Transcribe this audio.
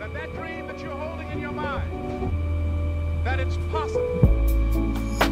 that dream that you're holding in your mind, that it's possible.